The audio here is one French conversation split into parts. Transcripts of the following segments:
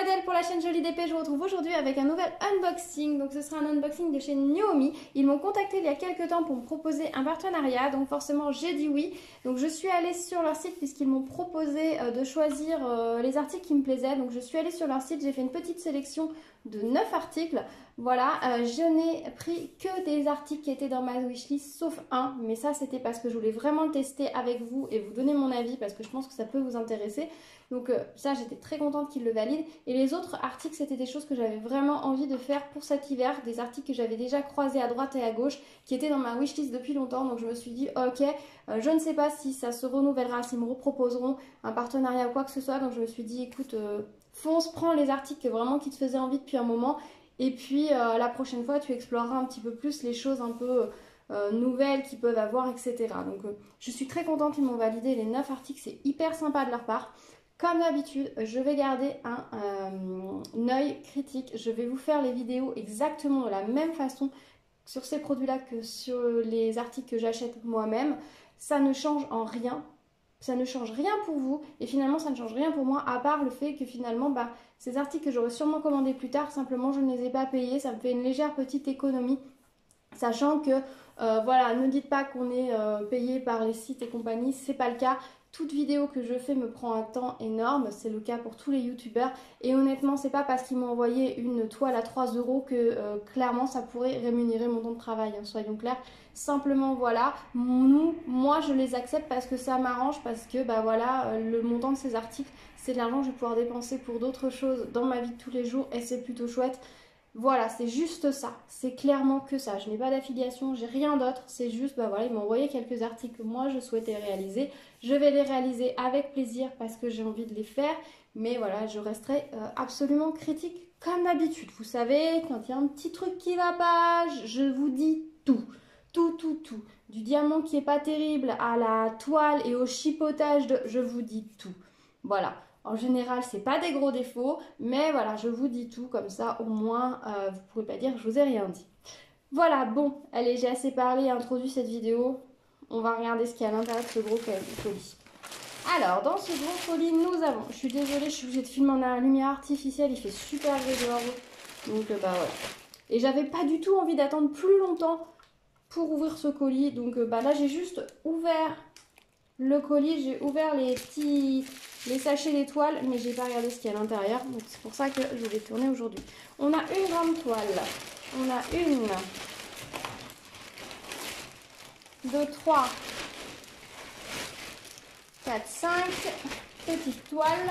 Adèle pour la chaîne Jolie d'épée. Je vous retrouve aujourd'hui avec un nouvel unboxing. Donc ce sera un unboxing de chez Nomi. Ils m'ont contacté il y a quelques temps pour me proposer un partenariat. Donc forcément j'ai dit oui. Donc je suis allée sur leur site puisqu'ils m'ont proposé de choisir les articles qui me plaisaient. Donc je suis allée sur leur site, j'ai fait une petite sélection de 9 articles. Voilà, je n'ai pris que des articles qui étaient dans ma wishlist sauf un. Mais ça c'était parce que je voulais vraiment le tester avec vous et vous donner mon avis parce que je pense que ça peut vous intéresser. Donc ça j'étais très contente qu'ils le valident. Et les autres articles c'était des choses que j'avais vraiment envie de faire pour cet hiver. Des articles que j'avais déjà croisés à droite et à gauche qui étaient dans ma wishlist depuis longtemps. Donc je me suis dit ok, je ne sais pas si ça se renouvellera, s'ils me reproposeront un partenariat ou quoi que ce soit. Donc je me suis dit écoute, fonce, prends les articles vraiment qui te faisaient envie depuis un moment. Et puis la prochaine fois tu exploreras un petit peu plus les choses un peu nouvelles qu'ils peuvent avoir, etc. Donc je suis très contente, ils m'ont validé les 9 articles, c'est hyper sympa de leur part. Comme d'habitude, je vais garder un œil critique. Je vais vous faire les vidéos exactement de la même façon sur ces produits-là que sur les articles que j'achète moi-même. Ça ne change en rien. Ça ne change rien pour vous et finalement ça ne change rien pour moi à part le fait que finalement ces articles que j'aurais sûrement commandés plus tard, simplement je ne les ai pas payés. Ça me fait une légère petite économie. Sachant que voilà, ne dites pas qu'on est payé par les sites et compagnie, c'est pas le cas. Toute vidéo que je fais me prend un temps énorme, c'est le cas pour tous les youtubeurs. Et honnêtement, c'est pas parce qu'ils m'ont envoyé une toile à 3 € que clairement ça pourrait rémunérer mon temps de travail, hein, soyons clairs. Simplement voilà, moi je les accepte parce que ça m'arrange, parce que voilà, le montant de ces articles, c'est de l'argent que je vais pouvoir dépenser pour d'autres choses dans ma vie de tous les jours et c'est plutôt chouette. Voilà, c'est juste ça, c'est clairement que ça. Je n'ai pas d'affiliation, j'ai rien d'autre, c'est juste, voilà, ils m'ont envoyé quelques articles que moi je souhaitais réaliser. Je vais les réaliser avec plaisir parce que j'ai envie de les faire, mais voilà, je resterai absolument critique comme d'habitude. Vous savez, quand il y a un petit truc qui va pas, je vous dis tout. Tout. Du diamant qui est pas terrible à la toile et au chipotage, je vous dis tout. Voilà. En général, c'est pas des gros défauts, mais voilà, je vous dis tout, comme ça, au moins, vous pouvez pas dire que je vous ai rien dit. Voilà, bon, allez, j'ai assez parlé et introduit cette vidéo. On va regarder ce qu'il y a à l'intérieur de ce gros colis. Alors, dans ce gros colis, nous avons, je suis désolée, je suis obligée de filmer en lumière artificielle, il fait super gris dehors. Donc, voilà. Et j'avais pas du tout envie d'attendre plus longtemps pour ouvrir ce colis. Donc, là, j'ai juste ouvert le colis, j'ai ouvert les sachets d'étoiles, mais j'ai pas regardé ce qu'il y a à l'intérieur, donc c'est pour ça que je vais tourner aujourd'hui. On a une grande toile, on a une, 2, 3, 4, 5 petites toiles.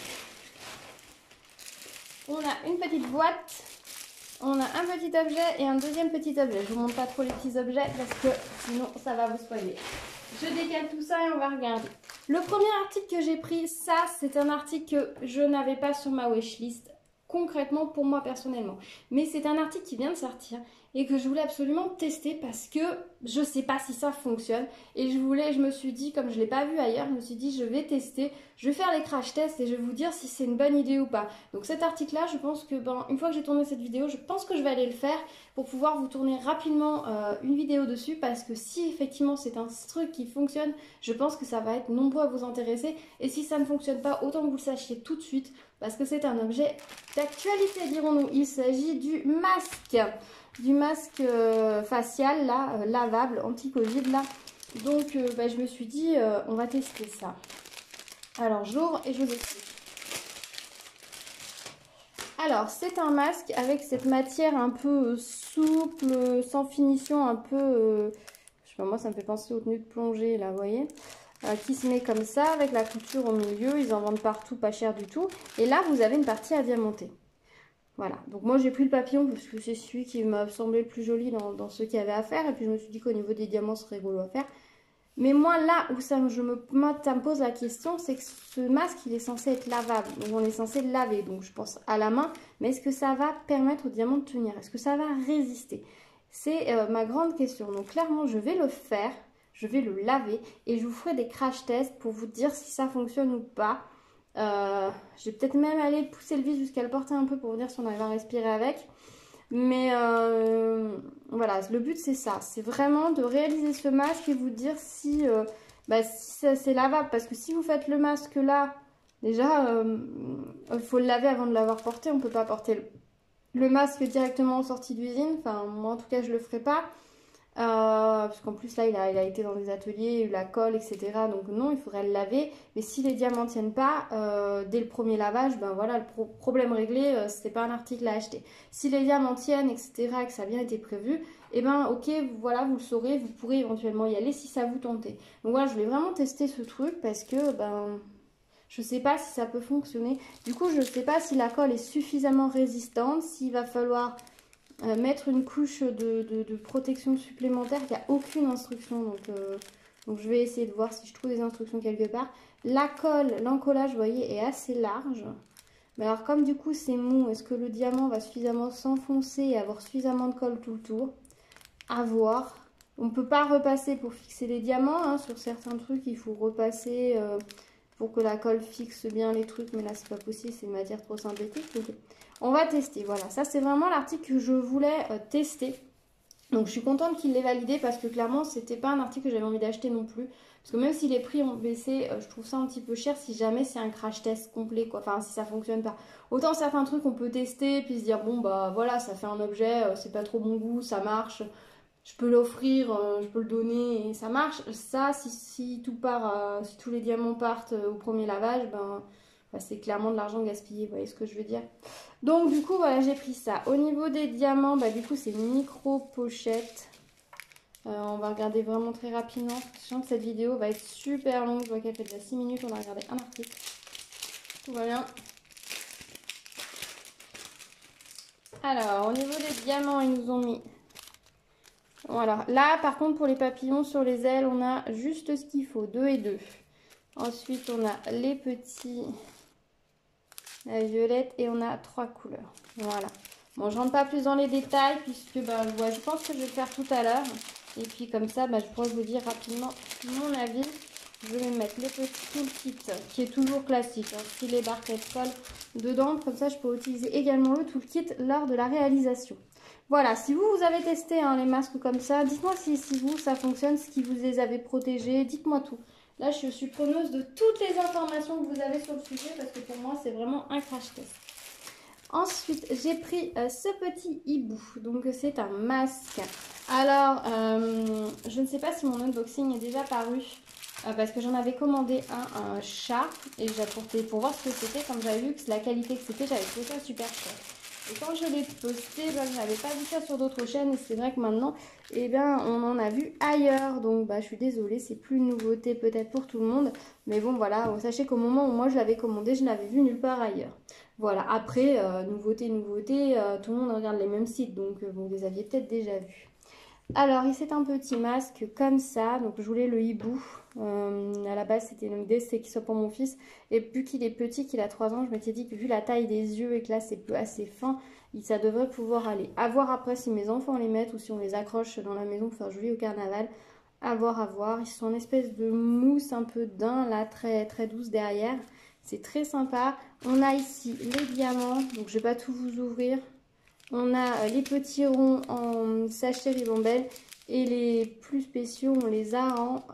On a une petite boîte, on a un petit objet et un deuxième petit objet. Je vous montre pas trop les petits objets parce que sinon ça va vous spoiler. Je décale tout ça et on va regarder. Le premier article que j'ai pris, ça c'est un article que je n'avais pas sur ma wishlist concrètement pour moi personnellement. Mais c'est un article qui vient de sortir et que je voulais absolument tester parce que je ne sais pas si ça fonctionne. Et je me suis dit, comme je ne l'ai pas vu ailleurs, je me suis dit je vais tester, je vais faire les crash tests et je vais vous dire si c'est une bonne idée ou pas. Donc cet article-là, je pense que une fois que j'ai tourné cette vidéo, je pense que je vais aller le faire pour pouvoir vous tourner rapidement une vidéo dessus parce que si effectivement c'est un truc qui fonctionne, je pense que ça va être nombreux à vous intéresser. Et si ça ne fonctionne pas, autant que vous le sachiez tout de suite parce que c'est un objet d'actualité, dirons-nous. Il s'agit du masque facial là, lavable, anti-Covid là. Donc je me suis dit on va tester ça. Alors j'ouvre et je vous explique. Alors c'est un masque avec cette matière un peu souple, sans finition, un peu, je sais pas, moi ça me fait penser aux tenues de plongée là, vous voyez, qui se met comme ça avec la couture au milieu. Ils en vendent partout, pas cher du tout. Et là vous avez une partie à diamanter. Voilà, donc moi j'ai pris le papillon parce que c'est celui qui m'a semblé le plus joli dans ceux qu'il y avait à faire. Et puis je me suis dit qu'au niveau des diamants, ce serait rigolo à faire. Mais moi là où ça me pose la question, c'est que ce masque il est censé être lavable. Donc on est censé le laver, donc je pense à la main. Mais est-ce que ça va permettre au diamant de tenir? Est-ce que ça va résister? C'est ma grande question. Donc clairement je vais le faire, je vais le laver. Et je vous ferai des crash tests pour vous dire si ça fonctionne ou pas. Je vais peut-être même aller pousser le vis jusqu'à le porter un peu pour vous dire si on arrive à respirer avec. Mais voilà, le but c'est ça, c'est vraiment de réaliser ce masque et vous dire si, si c'est lavable. Parce que si vous faites le masque là, déjà Il faut le laver avant de l'avoir porté. On peut pas porter le masque directement en sortie d'usine. Enfin, moi en tout cas, je le ferai pas. Parce qu'en plus là il a été dans des ateliers, la colle, etc. Donc non, il faudrait le laver. Mais si les diamants tiennent pas, dès le premier lavage, ben voilà, le problème réglé, c'était pas un article à acheter. Si les diamants tiennent, etc., que ça a bien été prévu, et ben ok, voilà, vous le saurez, vous pourrez éventuellement y aller si ça vous tentait. Donc voilà, je voulais vraiment tester ce truc parce que ben je sais pas si ça peut fonctionner. Du coup, je sais pas si la colle est suffisamment résistante, s'il va falloir mettre une couche de protection supplémentaire. Il n'y a aucune instruction, donc je vais essayer de voir si je trouve des instructions quelque part. La colle, l'encollage, vous voyez, est assez large. Mais alors comme du coup c'est mou, est-ce que le diamant va suffisamment s'enfoncer et avoir suffisamment de colle tout le tour? À voir. On ne peut pas repasser pour fixer les diamants, hein. Sur certains trucs il faut repasser pour que la colle fixe bien les trucs, mais là c'est pas possible, c'est une matière trop synthétique. Donc on va tester, voilà, ça c'est vraiment l'article que je voulais tester. Donc je suis contente qu'il l'ait validé parce que clairement c'était pas un article que j'avais envie d'acheter non plus. Parce que même si les prix ont baissé, je trouve ça un petit peu cher si jamais c'est un crash test complet, quoi. Enfin si ça fonctionne pas. Autant certains trucs on peut tester puis se dire bon bah voilà, ça fait un objet, c'est pas trop bon goût, ça marche. Je peux l'offrir, je peux le donner et ça marche. Ça, si tout part, si tous les diamants partent au premier lavage, ben c'est clairement de l'argent gaspillé, vous voyez ce que je veux dire. Donc du coup, voilà, j'ai pris ça. Au niveau des diamants, bah, du coup, c'est une micro-pochette. On va regarder vraiment très rapidement. Je sens que cette vidéo va être super longue. Je vois qu'elle fait déjà 6 minutes, on a regardé un article. Tout va bien. Alors, au niveau des diamants, ils nous ont mis... Voilà, là par contre pour les papillons sur les ailes, on a juste ce qu'il faut, 2 et 2. Ensuite on a les petits, la violette et on a 3 couleurs. Voilà. Bon, je rentre pas plus dans les détails puisque bah, ouais, je pense que je vais le faire tout à l'heure. Et puis comme ça, bah, je pourrais vous dire rapidement mon avis. Je vais mettre les petits toolkits qui est toujours classique, hein, stylet, barquette, colle dedans. Comme ça, je peux utiliser également le toolkit lors de la réalisation. Voilà, si vous avez testé hein, les masques comme ça, dites-moi si vous, ça fonctionne, si vous les avez protégés, dites-moi tout. Là, je suis preneuse de toutes les informations que vous avez sur le sujet parce que pour moi, c'est vraiment un crash test. Ensuite, j'ai pris ce petit hibou. Donc, c'est un masque. Alors, je ne sais pas si mon unboxing est déjà paru parce que j'en avais commandé un chat et j'ai apporté pour voir ce que c'était. Comme j'avais vu que la qualité que c'était, j'avais trouvé ça super cher. Et quand je l'ai posté, ben, je n'avais pas vu ça sur d'autres chaînes et c'est vrai que maintenant, eh ben, on en a vu ailleurs. Donc bah, je suis désolée, c'est plus une nouveauté peut-être pour tout le monde. Mais bon voilà, sachez qu'au moment où moi je l'avais commandé, je ne l'avais vu nulle part ailleurs. Voilà, après, nouveauté, tout le monde regarde les mêmes sites. Donc vous les aviez peut-être déjà vus. Alors, c'est un petit masque comme ça. Donc, je voulais le hibou. À la base, c'était une idée, c'est qu'il soit pour mon fils. Et vu qu'il est petit, qu'il a 3 ans, je m'étais dit que vu la taille des yeux et que là, c'est assez fin, ça devrait pouvoir aller. À voir après si mes enfants les mettent ou si on les accroche dans la maison pour faire joli au carnaval. À voir, à voir. Ils sont en espèce de mousse un peu d'un, là, très, très douce derrière. C'est très sympa. On a ici les diamants. Donc, je ne vais pas tout vous ouvrir. On a les petits ronds en sachet ribambelle et les plus spéciaux, on les a en...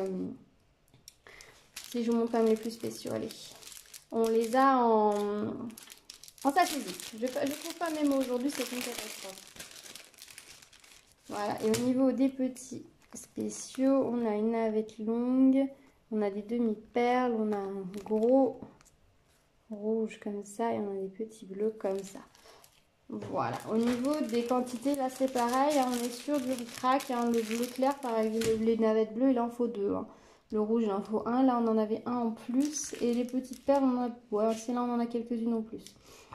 si je vous montre quand même les plus spéciaux, allez. On les a en sachet vide. Je ne trouve pas mes mots aujourd'hui, c'est une catastrophe. Voilà, et au niveau des petits spéciaux, on a une navette longue, on a des demi-perles, on a un gros rouge comme ça et on a des petits bleus comme ça. Voilà, au niveau des quantités, là c'est pareil, hein, on est sur du ric-rac, hein, le bleu clair, par exemple, les navettes bleues, il en faut 2. Hein. Le rouge, il en faut 1, là on en avait un en plus, et les petites perles, ouais, c'est là on en a quelques-unes en plus.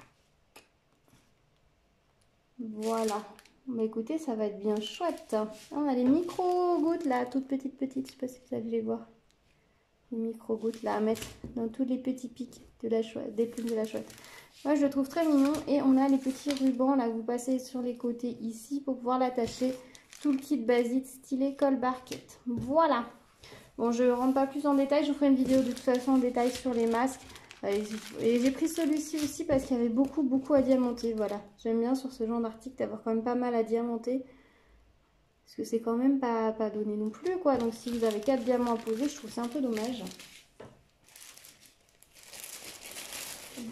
Voilà, bah, écoutez, ça va être bien chouette. On a les micro-gouttes là, toutes petites, je sais pas si vous allez les voir. Les micro-gouttes là à mettre dans tous les petits pics de la chouette, des plumes de la chouette. Moi, je le trouve très mignon. Et on a les petits rubans là que vous passez sur les côtés ici pour pouvoir l'attacher. Tout le kit basique stylet colle barquette. Voilà. Bon, je ne rentre pas plus en détail. Je vous ferai une vidéo de toute façon en détail sur les masques. Et j'ai pris celui-ci aussi parce qu'il y avait beaucoup à diamanter. Voilà. J'aime bien sur ce genre d'article d'avoir quand même pas mal à diamanter. Parce que c'est quand même pas donné non plus, quoi. Donc, si vous avez 4 diamants à poser, je trouve c'est un peu dommage.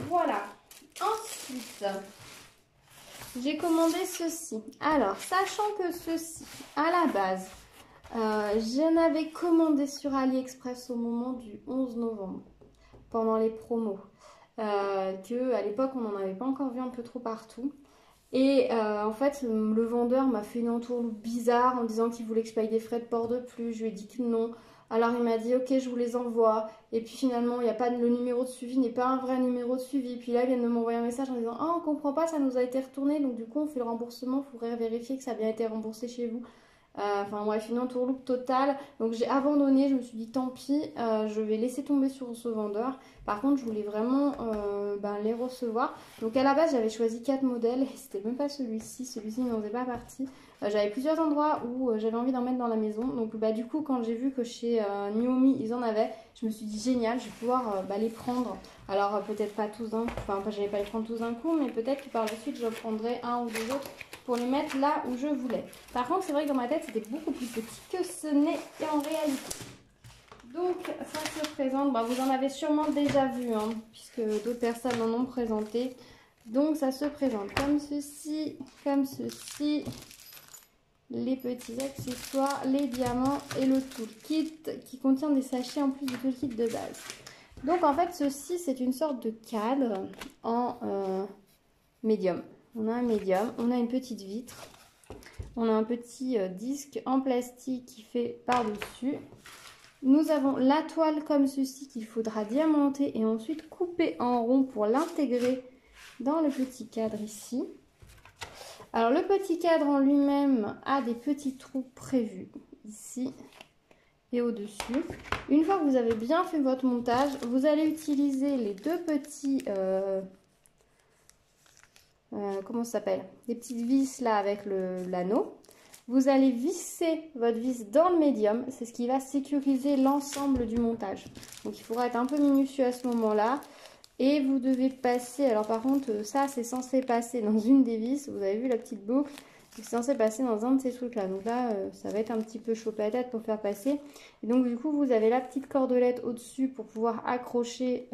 Voilà. Ensuite, j'ai commandé ceci. Alors, sachant que ceci, à la base, je n'avais commandé sur AliExpress au moment du 11 novembre, pendant les promos. Que à l'époque, on n'en avait pas encore vu un peu trop partout. Et en fait, le vendeur m'a fait une entourloupe bizarre en disant qu'il voulait que je paye des frais de port de plus. Je lui ai dit que non. Alors il m'a dit ok, je vous les envoie. Et puis finalement, il y a pas le numéro de suivi n'est pas un vrai numéro de suivi. Puis là, il vient de m'envoyer un message en disant ah, on comprend pas, ça nous a été retourné. Donc du coup, on fait le remboursement. Il faudrait vérifier que ça a bien été remboursé chez vous. Enfin bref, une entourloupe totale. Donc j'ai abandonné, je me suis dit tant pis, je vais laisser tomber sur ce vendeur. Par contre, je voulais vraiment les recevoir. Donc à la base, j'avais choisi 4 modèles et c'était même pas celui-ci. Celui-ci n'en faisait pas partie. J'avais plusieurs endroits où j'avais envie d'en mettre dans la maison. Donc du coup, quand j'ai vu que chez Niomi, ils en avaient, je me suis dit génial, je vais pouvoir les prendre. Alors peut-être pas tous d'un coup, enfin je vais pas les prendre tous d'un coup, mais peut-être que par la suite, je prendrai un ou deux autres pour les mettre là où je voulais. Par contre, c'est vrai que dans ma tête, c'était beaucoup plus petit que ce n'est en réalité. Donc, ça se présente. Vous en avez sûrement déjà vu, hein, puisque d'autres personnes en ont présenté. Donc, ça se présente comme ceci, comme ceci. Les petits accessoires, les diamants et le toolkit qui contient des sachets en plus du toolkit de base. Donc, en fait, ceci, c'est une sorte de cadre en médium. On a un médium, on a une petite vitre, on a un petit disque en plastique qui fait par-dessus. Nous avons la toile comme ceci qu'il faudra diamanter et ensuite couper en rond pour l'intégrer dans le petit cadre ici. Alors le petit cadre en lui-même a des petits trous prévus ici et au-dessus. Une fois que vous avez bien fait votre montage, vous allez utiliser les deux petits... comment ça s'appelle? Des petites vis là avec l'anneau. Vous allez visser votre vis dans le médium. C'est ce qui va sécuriser l'ensemble du montage. Donc il faudra être un peu minutieux à ce moment-là. Et vous devez passer, alors par contre ça c'est censé passer dans une des vis. Vous avez vu la petite boucle? C'est censé passer dans un de ces trucs là. Donc là ça va être un petit peu chaud patate pour faire passer. Et donc du coup vous avez la petite cordelette au-dessus pour pouvoir accrocher...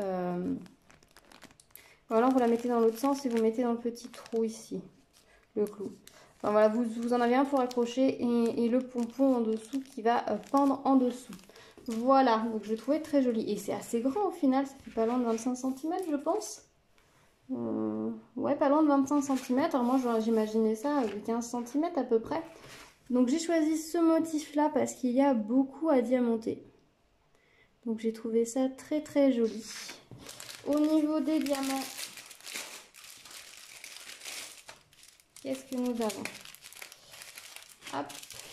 Voilà, vous la mettez dans l'autre sens et vous mettez dans le petit trou ici, le clou. Enfin voilà, vous en avez un pour accrocher et le pompon en dessous qui va pendre en dessous. Voilà, donc je trouvais très joli. Et c'est assez grand au final, ça fait pas loin de 25 cm je pense. Ouais, pas loin de 25 cm. Alors moi j'imaginais ça de 15 cm à peu près. Donc j'ai choisi ce motif là parce qu'il y a beaucoup à diamanter. Donc j'ai trouvé ça très très joli. Au niveau des diamants, qu'est-ce que nous avons? Hop.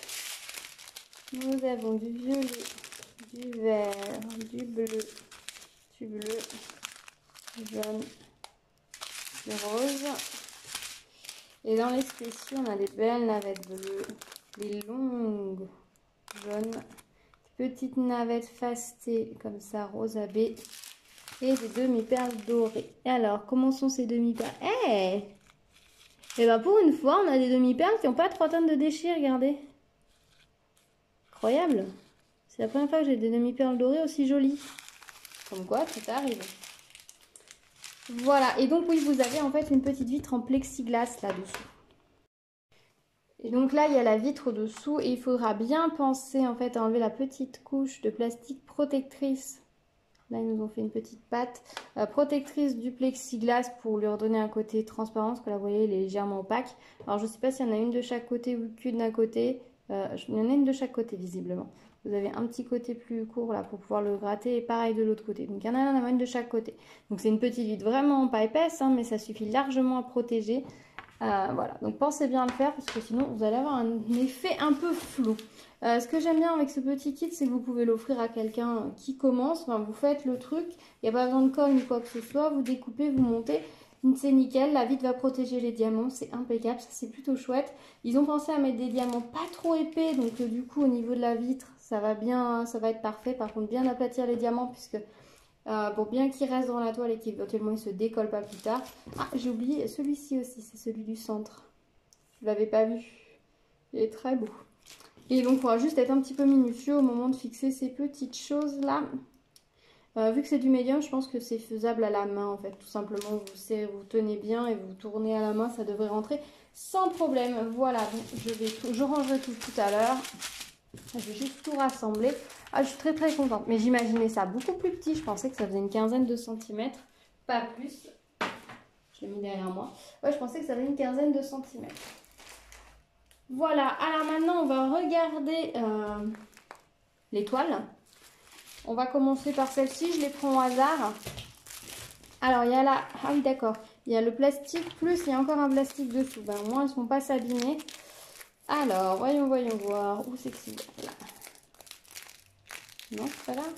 Nous avons du violet, du vert, du bleu, du jaune, du rose. Et dans les spéciaux, on a des belles navettes bleues, des longues jaunes, des petites navettes fastées comme ça, rose à baie. Et des demi-perles dorées. Et alors, comment sont ces demi-perles? Eh ben pour une fois, on a des demi-perles qui n'ont pas 3 tonnes de déchets, regardez. Incroyable. C'est la première fois que j'ai des demi-perles dorées aussi jolies. Comme quoi, tout arrive. Voilà, et donc oui, vous avez en fait une petite vitre en plexiglas là-dessous. Et donc là, il y a la vitre dessous et il faudra bien penser en fait à enlever la petite couche de plastique protectrice. Là, ils nous ont fait une petite patte protectrice du plexiglas pour lui redonner un côté transparent. Parce que là, vous voyez, il est légèrement opaque. Alors, je ne sais pas s'il y en a une de chaque côté ou qu'une d'un côté. Il y en a une de chaque côté, visiblement. Vous avez un petit côté plus court là pour pouvoir le gratter. Et pareil de l'autre côté. Donc, il y en a une de chaque côté. Donc, c'est une petite vitre vraiment pas épaisse, hein, mais ça suffit largement à protéger. Voilà, donc pensez bien à le faire parce que sinon vous allez avoir un effet un peu flou. Ce que j'aime bien avec ce petit kit, c'est que vous pouvez l'offrir à quelqu'un qui commence. Enfin, vous faites le truc, il n'y a pas besoin de colle ou quoi que ce soit. Vous découpez, vous montez, c'est nickel. La vitre va protéger les diamants, c'est impeccable, ça c'est plutôt chouette. Ils ont pensé à mettre des diamants pas trop épais, donc du coup au niveau de la vitre, ça va bien, ça va être parfait. Par contre, bien aplatir les diamants puisque... pour bien qu'il reste dans la toile et qu'éventuellement il se décolle pas plus tard. Ah, j'ai oublié celui-ci aussi, c'est celui du centre. Je l'avais pas vu. Il est très beau. Et donc, il faudra juste être un petit peu minutieux au moment de fixer ces petites choses-là. Vu que c'est du médium, je pense que c'est faisable à la main en fait. Tout simplement, vous tenez bien et vous tournez à la main, ça devrait rentrer sans problème. Voilà, donc je rangerai tout à l'heure. Je vais juste tout rassembler. Ah, je suis très contente. Mais j'imaginais ça beaucoup plus petit. Je pensais que ça faisait une quinzaine de centimètres. Pas plus. Je l'ai mis derrière moi. Ouais, je pensais que ça faisait une quinzaine de centimètres. Voilà. Alors maintenant, on va regarder les toiles. On va commencer par celle-ci. Je les prends au hasard. Alors, il y a là... Ah oui, d'accord. Il y a le plastique, plus il y a encore un plastique dessous. Ben, au moins, elles ne sont pas s'abîmer. Alors, voyons voir. Où c'est que c'est là? Non, c'est pas là.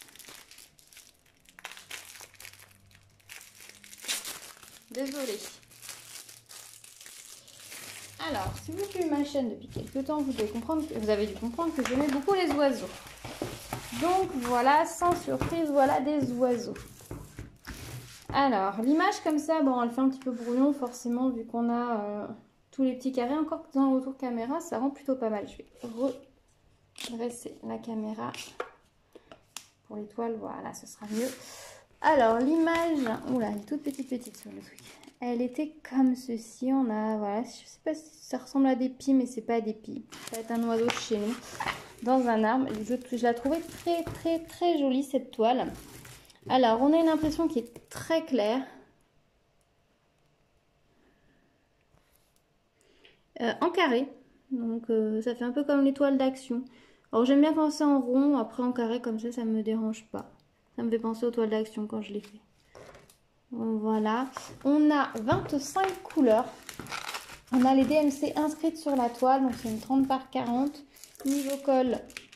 Désolée. Alors, si vous suivez ma chaîne depuis quelques temps, vous avez dû comprendre que j'aimais beaucoup les oiseaux. Donc voilà, sans surprise, voilà des oiseaux. Alors, l'image comme ça, bon, elle fait un petit peu brouillon forcément, vu qu'on a tous les petits carrés. Encore que dans le retour caméra, ça rend plutôt pas mal. Je vais redresser la caméra pour l'étoile. Voilà, ce sera mieux. Alors, l'image... Oula, elle est toute petite sur le truc. Elle était comme ceci. On a, voilà, je sais pas si ça ressemble à des pies, mais c'est pas des pies. Ça va être un oiseau de chez nous, dans un arbre. Je la trouvais très jolie, cette toile. Alors, on a une impression qui est très claire. En carré. Donc, ça fait un peu comme l'étoile d'action. Alors, j'aime bien quand c'est en rond. Après, en carré, comme ça me dérange pas. Ça me fait penser aux toiles d'action quand je les fais. Voilà. On a 25 couleurs. On a les DMC inscrites sur la toile. Donc, c'est une 30 par 40. Niveau colle,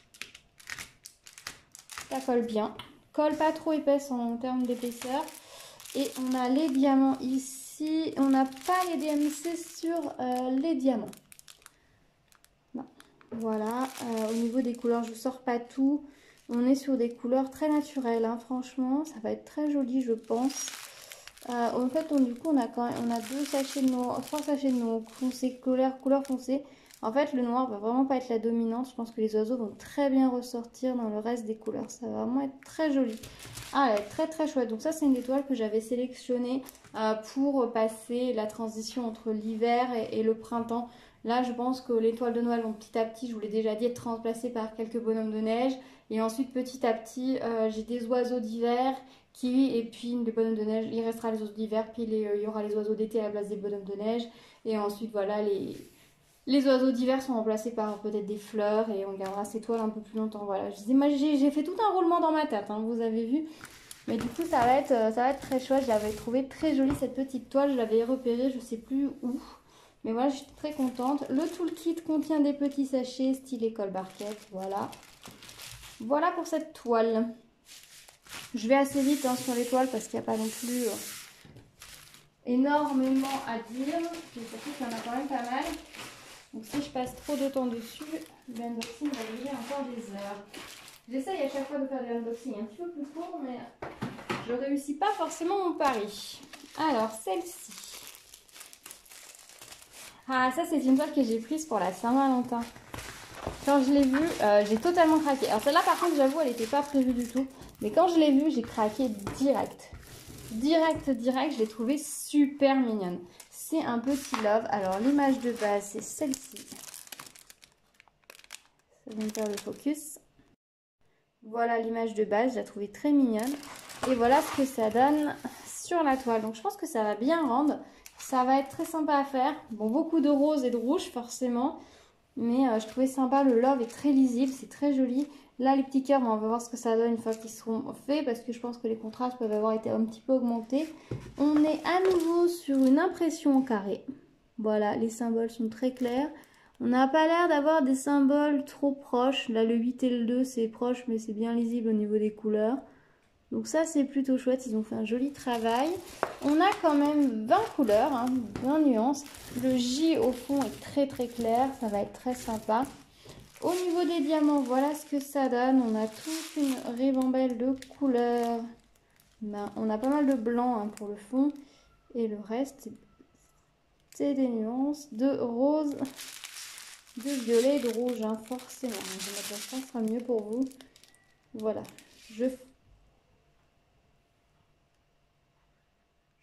ça colle bien. Colle pas trop épaisse en termes d'épaisseur. Et on a les diamants ici. On n'a pas les DMC sur les diamants. Non. Voilà. Au niveau des couleurs, je ne sors pas tout. On est sur des couleurs très naturelles. Hein. Franchement, ça va être très joli, je pense. En fait, du coup, on a 2 sachets de noix, 3 sachets de noix foncé, couleur foncée. En fait, le noir va vraiment pas être la dominante. Je pense que les oiseaux vont très bien ressortir dans le reste des couleurs. Ça va vraiment être très joli. Ah, elle est très chouette. Donc ça, c'est une étoile que j'avais sélectionnée pour passer la transition entre l'hiver et le printemps. Là, je pense que les toiles de Noël vont petit à petit, je vous l'ai déjà dit, être remplacées par quelques bonhommes de neige. Et ensuite, petit à petit, j'ai des oiseaux d'hiver et puis les bonhommes de neige. Il restera les oiseaux d'hiver, puis il y aura les oiseaux d'été à la place des bonhommes de neige. Et ensuite, voilà, les oiseaux d'hiver sont remplacés par peut-être des fleurs et on gardera ces toiles un peu plus longtemps. Voilà, j'ai fait tout un roulement dans ma tête, hein, vous avez vu. Mais du coup, ça va être très chouette. Je l'avais trouvé très jolie cette petite toile. Je l'avais repérée, je ne sais plus où. Mais voilà, je suis très contente. Le toolkit contient des petits sachets style école barquette. Voilà. Voilà pour cette toile. Je vais assez vite hein, sur les toiles parce qu'il n'y a pas non plus énormément à dire. Mais surtout qu'il y en a quand même pas mal. Donc si je passe trop de temps dessus, l'unboxing va durer encore des heures. J'essaye à chaque fois de faire des unboxings un petit peu plus courts, mais je ne réussis pas forcément mon pari. Alors, celle-ci. Ah, ça, c'est une toile que j'ai prise pour la Saint-Valentin. Quand je l'ai vue, j'ai totalement craqué. Alors, celle-là, par contre, j'avoue, elle n'était pas prévue du tout. Mais quand je l'ai vue, j'ai craqué direct. Direct, je l'ai trouvée super mignonne. C'est un petit love. Alors, l'image de base, c'est celle-ci. Ça va me faire le focus. Voilà l'image de base, je la trouvais très mignonne. Et voilà ce que ça donne sur la toile. Donc je pense que ça va bien rendre. Ça va être très sympa à faire. Bon, beaucoup de rose et de rouge forcément. Mais je trouvais sympa, le love est très lisible, c'est très joli. Là les petits cœurs, on va voir ce que ça donne une fois qu'ils seront faits. Parce que je pense que les contrastes peuvent avoir été un petit peu augmentés. On est à nouveau sur une impression en carré. Voilà, les symboles sont très clairs. On n'a pas l'air d'avoir des symboles trop proches. Là, le 8 et le 2, c'est proche, mais c'est bien lisible au niveau des couleurs. Donc ça, c'est plutôt chouette. Ils ont fait un joli travail. On a quand même 20 couleurs, hein, 20 nuances. Le J, au fond, est très clair. Ça va être très sympa. Au niveau des diamants, voilà ce que ça donne. On a toute une ribambelle de couleurs. Ben, on a pas mal de blanc hein, pour le fond. Et le reste, c'est des nuances de rose, de violet et de rouge, hein, forcément. Je vais mettre ça sera mieux pour vous. Voilà.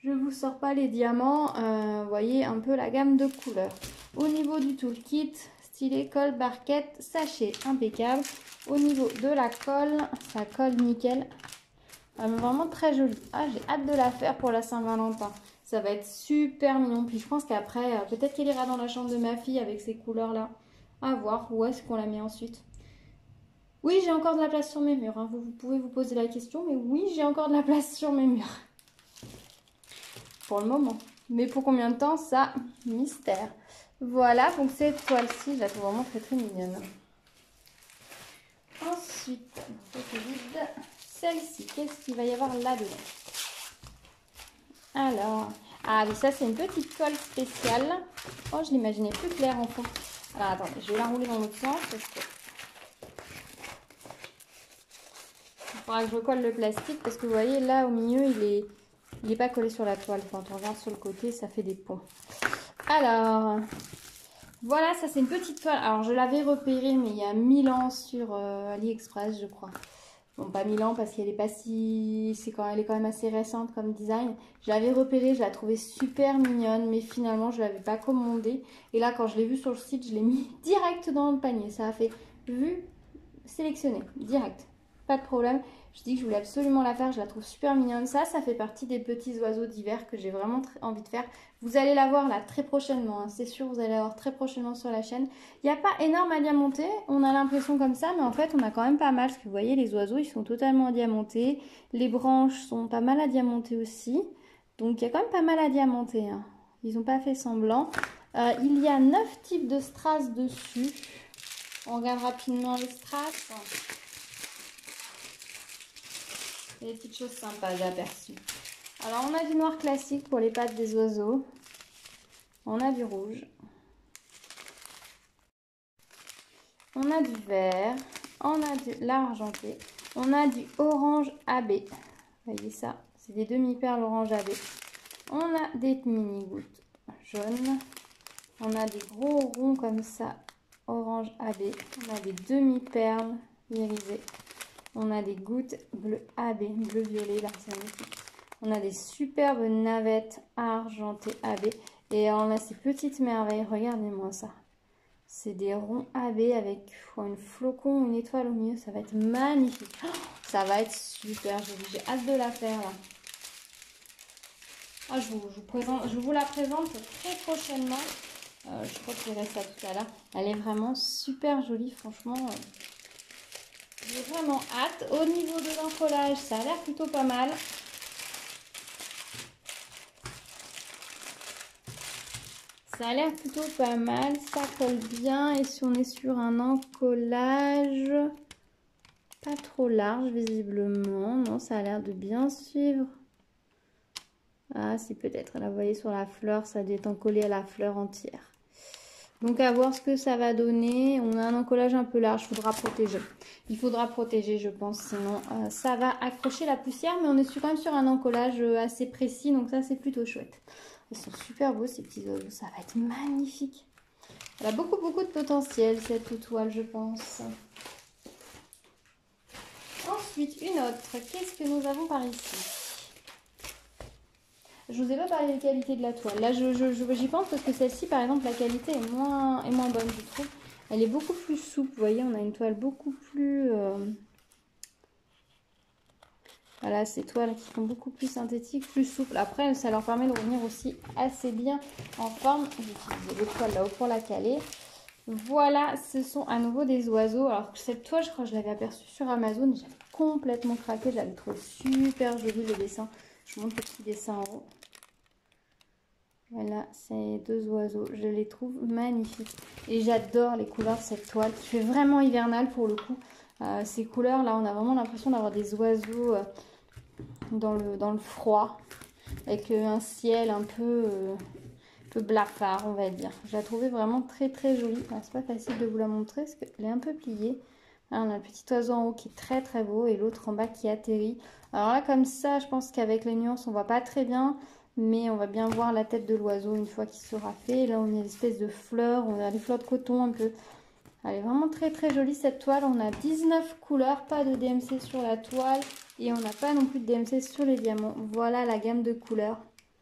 Je vous sors pas les diamants, vous voyez un peu la gamme de couleurs. Au niveau du toolkit, stylet, colle, barquette, sachet, impeccable. Au niveau de la colle, ça colle nickel. Vraiment très jolie. Ah, j'ai hâte de la faire pour la Saint-Valentin. Ça va être super mignon. Puis je pense qu'après, peut-être qu'elle ira dans la chambre de ma fille avec ces couleurs-là. À voir où est-ce qu'on la met ensuite. Oui, j'ai encore de la place sur mes murs. Hein. Vous pouvez vous poser la question, mais oui, j'ai encore de la place sur mes murs. Pour le moment. Mais pour combien de temps, ça, mystère. Voilà, donc cette toile-ci, je la trouve vraiment très très mignonne. Ensuite, celle-ci, qu'est-ce qu'il va y avoir là-dedans? Alors, ah oui, ça c'est une petite toile spéciale. Oh, je l'imaginais plus claire en fond. Alors attendez, je vais la rouler dans l'autre sens parce que il faudra que je recolle le plastique parce que vous voyez là au milieu il est pas collé sur la toile. Quand on regarde sur le côté, ça fait des ponts. Alors, voilà, ça c'est une petite toile. Alors je l'avais repérée mais il y a 1000 ans sur AliExpress, je crois. Bon, pas 1000 ans parce qu'elle est pas si... elle est quand même assez récente comme design. Je l'avais repérée, je la trouvais super mignonne, mais finalement, je ne l'avais pas commandée. Et là, quand je l'ai vue sur le site, je l'ai mis direct dans le panier. Ça a fait vue, sélectionner, direct. Pas de problème. Je dis que je voulais absolument la faire, je la trouve super mignonne. Ça fait partie des petits oiseaux d'hiver que j'ai vraiment envie de faire. Vous allez la voir là très prochainement, hein. C'est sûr, vous allez la voir très prochainement sur la chaîne. Il n'y a pas énorme à diamanter, on a l'impression comme ça, mais en fait on a quand même pas mal. Parce que vous voyez, les oiseaux, ils sont totalement diamantés. Les branches sont pas mal à diamanter aussi. Donc il y a quand même pas mal à diamanter, hein. Ils n'ont pas fait semblant. Il y a 9 types de strass dessus. On regarde rapidement les strass. Il y a des petites choses sympas, j'ai aperçu. Alors, on a du noir classique pour les pattes des oiseaux. On a du rouge. On a du vert. On a de l'argenté. On a du orange AB. Vous voyez ça? C'est des demi-perles orange AB. On a des mini-gouttes jaunes. On a des gros ronds comme ça, orange AB. On a des demi-perles irisées. On a des gouttes bleu AB, bleu-violet, là, c'est magnifique. On a des superbes navettes argentées AB. Et on a ces petites merveilles, regardez-moi ça. C'est des ronds AB avec une flocon, une étoile au milieu. Ça va être magnifique. Oh, ça va être super joli. J'ai hâte de la faire, là. Ah, je vous la présente très prochainement. Je crois que je verrai ça tout à l'heure. Elle est vraiment super jolie, franchement. J'ai vraiment hâte. Au niveau de l'encollage, ça a l'air plutôt pas mal. Ça a l'air plutôt pas mal. Ça colle bien. Et si on est sur un encollage pas trop large, visiblement. Non, ça a l'air de bien suivre. Ah, si peut-être. Là, vous voyez sur la fleur, ça doit être encollé à la fleur entière. Donc à voir ce que ça va donner. On a un encollage un peu large, il faudra protéger. Il faudra protéger, je pense, sinon ça va accrocher la poussière. Mais on est quand même sur un encollage assez précis, donc ça c'est plutôt chouette. Ils sont super beaux ces petits oiseaux, ça va être magnifique. Elle a beaucoup de potentiel cette toile, je pense. Ensuite, une autre. Qu'est-ce que nous avons par ici? Je vous ai pas parlé des qualités de la toile. Là, j'y pense parce que celle-ci, par exemple, la qualité est moins bonne, je trouve. Elle est beaucoup plus souple. Vous voyez, on a une toile beaucoup plus... Voilà, ces toiles qui sont beaucoup plus synthétiques, plus souples. Après, ça leur permet de revenir aussi assez bien en forme. J'ai les toiles là-haut pour la caler. Voilà, ce sont à nouveau des oiseaux. Alors, cette toile, je crois que je l'avais aperçue sur Amazon. J'avais complètement craqué. J'avais trouvé super joli le dessin. Je vous montre le petit dessin en haut. Voilà, c'est deux oiseaux. Je les trouve magnifiques. Et j'adore les couleurs de cette toile. Je fais vraiment hivernal pour le coup. Ces couleurs-là, on a vraiment l'impression d'avoir des oiseaux dans le froid. Avec un ciel un peu blafard, on va dire. Je la trouvais vraiment très très jolie. C'est pas facile de vous la montrer parce qu'elle est un peu pliée. Là, on a le petit oiseau en haut qui est très très beau et l'autre en bas qui atterrit. Alors là, comme ça, je pense qu'avec les nuances, on voit pas très bien. Mais on va bien voir la tête de l'oiseau une fois qu'il sera fait. Et là, on a l'espèce de fleurs. On a les fleurs de coton un peu. Elle est vraiment très très jolie cette toile. On a 19 couleurs, pas de DMC sur la toile. Et on n'a pas non plus de DMC sur les diamants. Voilà la gamme de couleurs.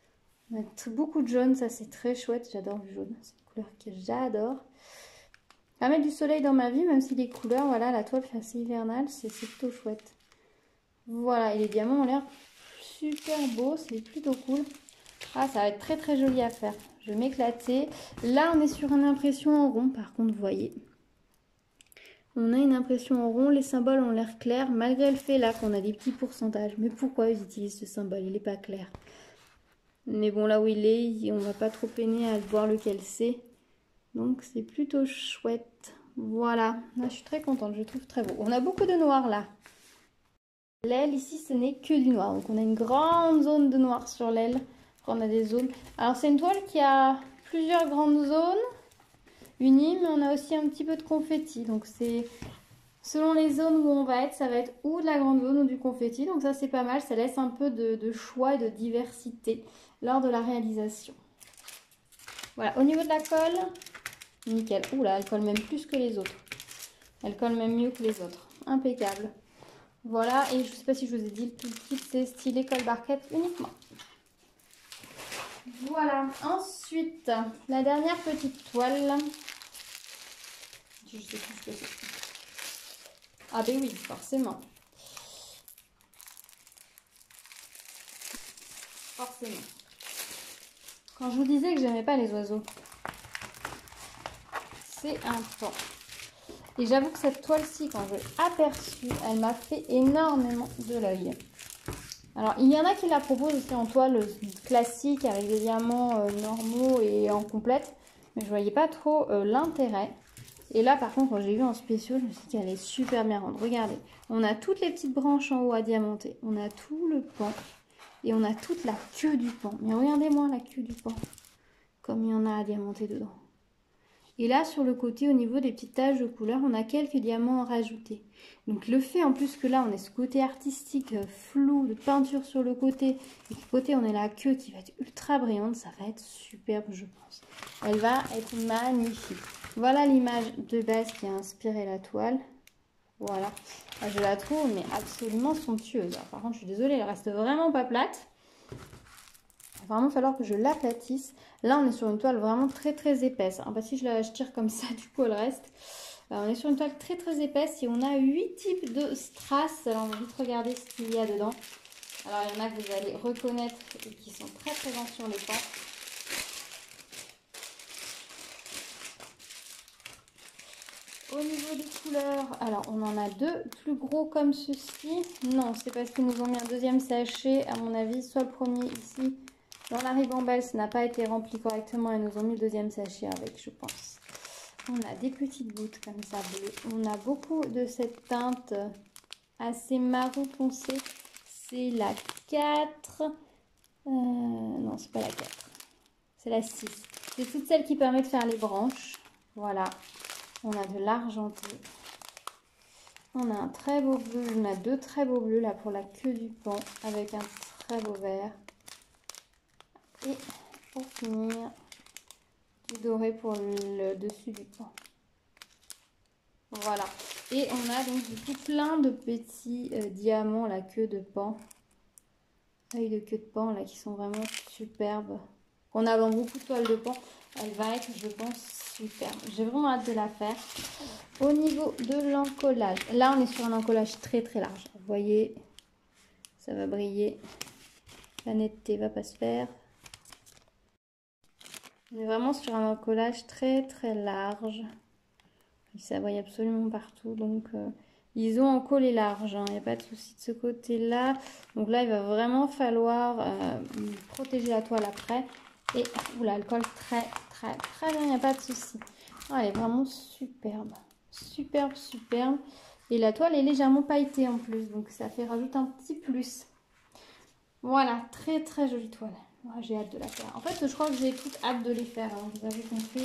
On va mettre beaucoup de jaune, ça c'est très chouette, j'adore le jaune, c'est une couleur que j'adore. Je vais mettre du soleil dans ma vie, même si les couleurs, voilà, la toile fait assez hivernale, c'est plutôt chouette. Voilà, et les diamants ont l'air super beaux, c'est plutôt cool. Ah, ça va être très très joli à faire, je vais m'éclater. Là, on est sur une impression en rond, par contre, vous voyez. On a une impression en rond, les symboles ont l'air clairs, malgré le fait là qu'on a des petits pourcentages. Mais pourquoi ils utilisent ce symbole? Il n'est pas clair. Mais bon, là où il est, on va pas trop peiner à voir lequel c'est. Donc c'est plutôt chouette. Voilà, là, je suis très contente, je trouve très beau. On a beaucoup de noir là. L'aile ici, ce n'est que du noir. Donc on a une grande zone de noir sur l'aile. On a des zones. Alors c'est une toile qui a plusieurs grandes zones unies, mais on a aussi un petit peu de confetti. Donc c'est selon les zones où on va être, ça va être ou de la grande zone ou du confetti. Donc ça c'est pas mal, ça laisse un peu de choix et de diversité lors de la réalisation. Voilà, au niveau de la colle, nickel. Oula, elle colle même plus que les autres. Elle colle même mieux que les autres. Impeccable. Voilà, et je ne sais pas si je vous ai dit, tout le kit c'est stylé colle barquette uniquement. Voilà, ensuite, la dernière petite toile. Je sais plus ce que c'est. Ah ben oui, forcément. Forcément. Quand je vous disais que j'aimais pas les oiseaux, c'est un pan. Et j'avoue que cette toile-ci, quand je l'ai aperçue, elle m'a fait énormément de l'œil. Alors, il y en a qui la proposent aussi en toile classique, avec des diamants normaux et en complète. Mais je voyais pas trop l'intérêt. Et là, par contre, quand j'ai vu en spécial, je me suis dit qu'elle est super bien ronde. Regardez, on a toutes les petites branches en haut à diamanter. On a tout le pan. Et on a toute la queue du pan. Mais regardez-moi la queue du pan. Comme il y en a à diamanter dedans. Et là, sur le côté, au niveau des petites taches de couleur, on a quelques diamants rajoutés. Donc le fait en plus que là, on ait ce côté artistique flou, de peinture sur le côté, et du côté, on a la queue qui va être ultra brillante, ça va être superbe, je pense. Elle va être magnifique. Voilà l'image de base qui a inspiré la toile. Voilà. Je la trouve mais absolument somptueuse. Alors, par contre, je suis désolée, elle reste vraiment pas plate. Il va vraiment falloir que je l'aplatisse. Là, on est sur une toile vraiment très très épaisse. Hein, parce que si je tire comme ça, du coup, elle reste. On est sur une toile très très épaisse et on a 8 types de strass. Alors, on va vite regarder ce qu'il y a dedans. Alors, il y en a que vous allez reconnaître et qui sont très présents sur les pans. Au niveau des couleurs, alors on en a deux plus gros comme ceci. Non, c'est parce qu'ils nous ont mis un deuxième sachet, à mon avis, soit le premier ici. Dans la ribambelle, ça n'a pas été rempli correctement. Ils nous ont mis le deuxième sachet avec, je pense. On a des petites gouttes comme ça bleues. On a beaucoup de cette teinte assez marron foncé. C'est la 4. Non, c'est pas la 4. C'est la 6. C'est toute celle qui permet de faire les branches. Voilà. On a de l'argenté. On a un très beau bleu. On a deux très beaux bleus là pour la queue du pan avec un très beau vert. Et pour finir, du doré pour le dessus du pan. Voilà. Et on a donc du coup plein de petits diamants, la queue de pan. Œil de queue de pan là qui sont vraiment superbes. On a dans beaucoup de toiles de pan. Elle va être, je pense, super. J'ai vraiment hâte de la faire. Au niveau de l'encollage, là on est sur un encollage très très large. Vous voyez, ça va briller. La netteté va pas se faire. On est vraiment sur un encollage très très large. Ça brille absolument partout. Donc ils ont encollé large. Il n'y a pas de souci de ce côté-là. Donc là il va vraiment falloir protéger la toile après. Et oula, elle colle très très très bien, il n'y a pas de souci. Oh, elle est vraiment superbe. Superbe, superbe. Et la toile est légèrement pailletée en plus, donc ça fait rajouter un petit plus. Voilà, très très jolie toile. Oh, j'ai hâte de la faire. En fait, je crois que j'ai toute hâte de les faire, hein, vous avez compris.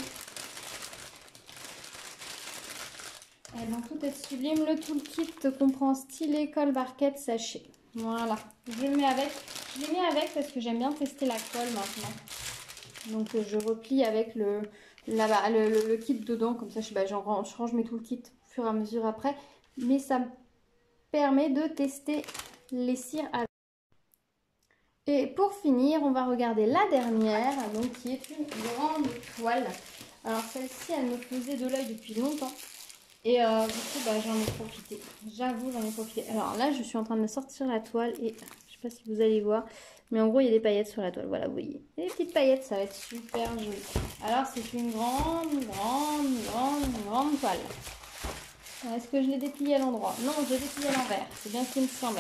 Elles vont toutes être sublimes. Le toolkit comprend stylet, colle, barquette, sachet. Voilà, je le mets avec. Je les mets avec parce que j'aime bien tester la colle maintenant. Donc je replie avec le kit dedans, comme ça je range mes toolkits au fur et à mesure après. Mais ça me permet de tester les cires avec. Et pour finir, on va regarder la dernière, donc qui est une grande toile. Alors celle-ci, elle me faisait de l'œil depuis longtemps. Et du coup, bah, j'en ai profité. J'avoue, j'en ai profité. Alors là, je suis en train de me sortir la toile et je sais pas si vous allez voir. Mais en gros, il y a des paillettes sur la toile. Voilà, vous voyez. Des petites paillettes, ça va être super joli. Alors, c'est une grande toile. Est-ce que je l'ai dépliée à l'endroit? Non, je l'ai dépliée à l'envers. C'est bien ce qui me semble.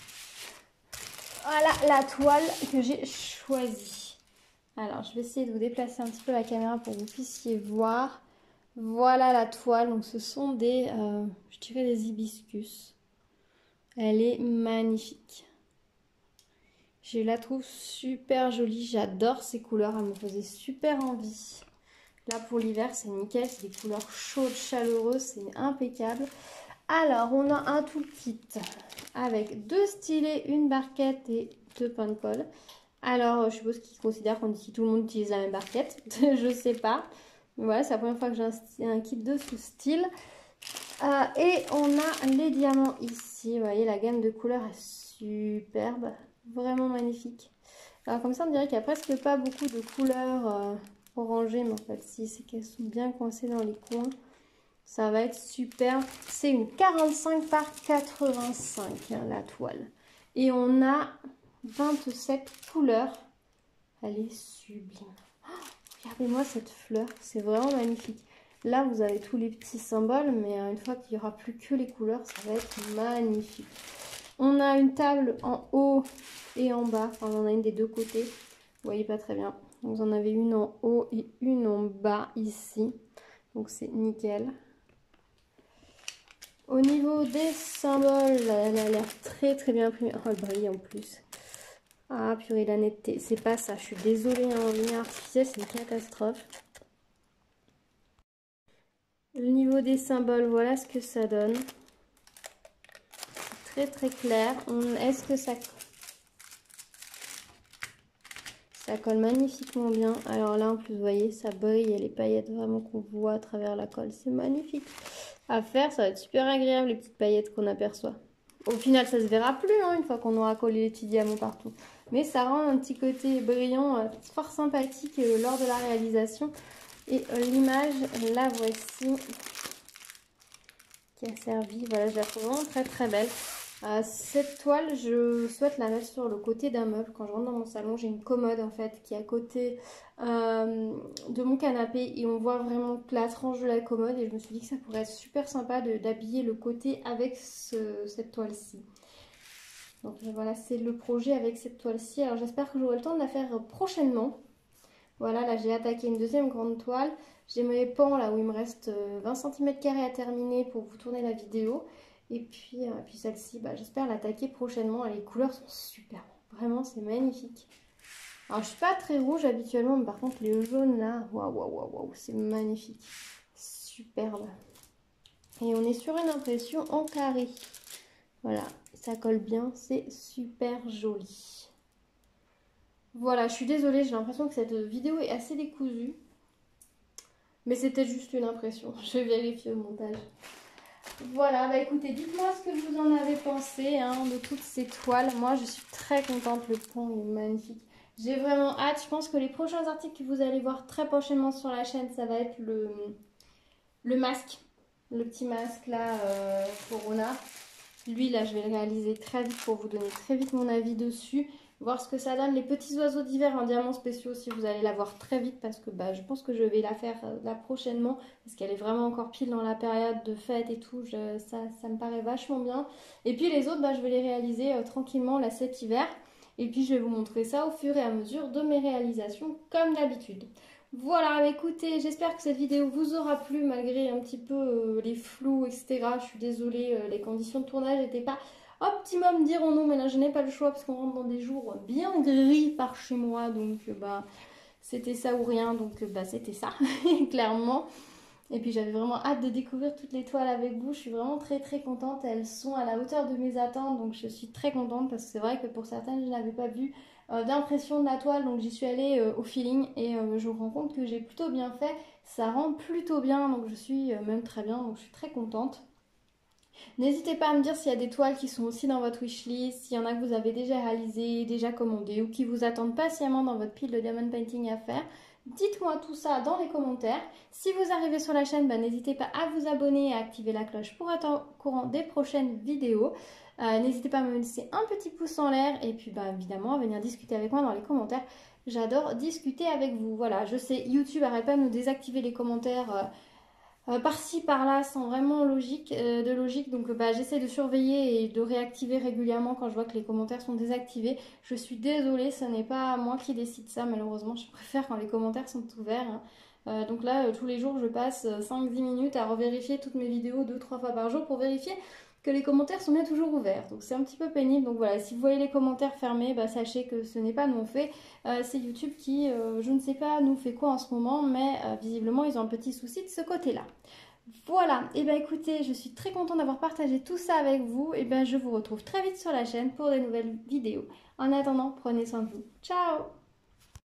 Voilà la toile que j'ai choisie. Alors, je vais essayer de vous déplacer un petit peu la caméra pour que vous puissiez voir. Voilà la toile. Donc, ce sont des, je dirais des hibiscus. Elle est magnifique. Je la trouve super jolie. J'adore ces couleurs. Elle me faisait super envie. Là, pour l'hiver, c'est nickel. C'est des couleurs chaudes, chaleureuses. C'est impeccable. Alors, on a un tout kit avec 2 stylets, une barquette et 2 pains de colle. Alors, je suppose qu'ils considèrent qu'on dit que tout le monde utilise la même barquette. Je sais pas. Voilà, c'est la première fois que j'ai un kit de ce style. Et on a les diamants ici. Vous voyez, la gamme de couleurs est superbe. Vraiment magnifique. Alors, comme ça, on dirait qu'il n'y a presque pas beaucoup de couleurs orangées. Mais en fait, si, c'est qu'elles sont bien coincées dans les coins. Ça va être super. C'est une 45 par 85, hein, la toile. Et on a 27 couleurs. Elle est sublime. Oh, regardez-moi cette fleur. C'est vraiment magnifique. Là, vous avez tous les petits symboles. Mais une fois qu'il n'y aura plus que les couleurs, ça va être magnifique. On a une table en haut et en bas. Enfin, on en a une des deux côtés. Vous voyez pas très bien. Vous en avez une en haut et une en bas ici. Donc, c'est nickel. Au niveau des symboles, elle a l'air très bien imprimée. Oh, elle brille en plus. Ah, purée, la netteté. C'est pas ça. Je suis désolée, hein, en lumière artificielle, c'est une catastrophe. Au niveau des symboles, voilà ce que ça donne. C'est très clair. Est-ce que ça colle magnifiquement bien? Alors là, en plus, vous voyez, ça brille. Il y a les paillettes vraiment qu'on voit à travers la colle. C'est magnifique. À faire, ça va être super agréable, les petites paillettes qu'on aperçoit. Au final, ça se verra plus hein, une fois qu'on aura collé les petits diamants partout. Mais ça rend un petit côté brillant fort sympathique lors de la réalisation. Et l'image, la voici, qui a servi. Voilà, je la trouve vraiment très belle. Cette toile, je souhaite la mettre sur le côté d'un meuble. Quand je rentre dans mon salon, j'ai une commode en fait qui est à côté de mon canapé et on voit vraiment la tranche de la commode et je me suis dit que ça pourrait être super sympa d'habiller le côté avec cette toile-ci. Donc voilà, c'est le projet avec cette toile-ci. Alors j'espère que j'aurai le temps de la faire prochainement. Voilà, là j'ai attaqué une deuxième grande toile. J'ai mes pans là où il me reste 20 cm² à terminer pour vous tourner la vidéo. Et puis celle-ci, bah, j'espère l'attaquer prochainement. Les couleurs sont super. Vraiment, c'est magnifique. Alors, je suis pas très rouge habituellement, mais par contre, les jaunes là, waouh, c'est magnifique. Superbe. Et on est sur une impression en carré. Voilà, ça colle bien, c'est super joli. Voilà, je suis désolée, j'ai l'impression que cette vidéo est assez décousue. Mais c'était juste une impression. Je vais vérifier au montage. Voilà, bah écoutez, dites-moi ce que vous en avez pensé hein, de toutes ces toiles. Moi, je suis très contente, le pont est magnifique. J'ai vraiment hâte. Je pense que les prochains articles que vous allez voir très prochainement sur la chaîne, ça va être le masque. Le petit masque là, Corona. Lui, là, je vais le réaliser très vite pour vous donner très vite mon avis dessus. Voir ce que ça donne. Les petits oiseaux d'hiver en diamants spéciaux aussi, vous allez la voir très vite parce que bah, je pense que je vais la faire là prochainement parce qu'elle est vraiment encore pile dans la période de fête et tout. Ça me paraît vachement bien. Et puis les autres, bah, je vais les réaliser tranquillement là cet hiver. Et puis je vais vous montrer ça au fur et à mesure de mes réalisations comme d'habitude. Voilà, écoutez, j'espère que cette vidéo vous aura plu malgré un petit peu les flous, etc. Je suis désolée, les conditions de tournage n'étaient pas optimum dirons-nous, mais là je n'ai pas le choix parce qu'on rentre dans des jours bien gris par chez moi, donc bah c'était ça ou rien, donc bah c'était ça, clairement. Et puis j'avais vraiment hâte de découvrir toutes les toiles avec vous, je suis vraiment très contente, elles sont à la hauteur de mes attentes, donc je suis très contente parce que c'est vrai que pour certaines je n'avais pas vu d'impression de la toile, donc j'y suis allée au feeling et je me rends compte que j'ai plutôt bien fait, ça rend plutôt bien, donc je suis même très bien, donc je suis très contente. N'hésitez pas à me dire s'il y a des toiles qui sont aussi dans votre wishlist, s'il y en a que vous avez déjà réalisées, déjà commandées ou qui vous attendent patiemment dans votre pile de diamond painting à faire. Dites-moi tout ça dans les commentaires. Si vous arrivez sur la chaîne, n'hésitez pas à vous abonner et à activer la cloche pour être au courant des prochaines vidéos. N'hésitez pas à me laisser un petit pouce en l'air et puis évidemment à venir discuter avec moi dans les commentaires. J'adore discuter avec vous. Voilà, je sais, YouTube n'arrête pas de nous désactiver les commentaires par-ci, par-là, sans vraiment logique, donc j'essaie de surveiller et de réactiver régulièrement quand je vois que les commentaires sont désactivés. Je suis désolée, ce n'est pas moi qui décide ça, malheureusement. Je préfère quand les commentaires sont ouverts, hein. Donc là, tous les jours, je passe 5-10 minutes à revérifier toutes mes vidéos 2-3 fois par jour pour vérifier que les commentaires sont bien toujours ouverts. Donc c'est un petit peu pénible. Donc voilà, si vous voyez les commentaires fermés, sachez que ce n'est pas mon fait. C'est YouTube qui, je ne sais pas, nous fait quoi en ce moment, mais visiblement ils ont un petit souci de ce côté-là. Voilà, et écoutez, je suis très contente d'avoir partagé tout ça avec vous. Et je vous retrouve très vite sur la chaîne pour de nouvelles vidéos. En attendant, prenez soin de vous. Ciao!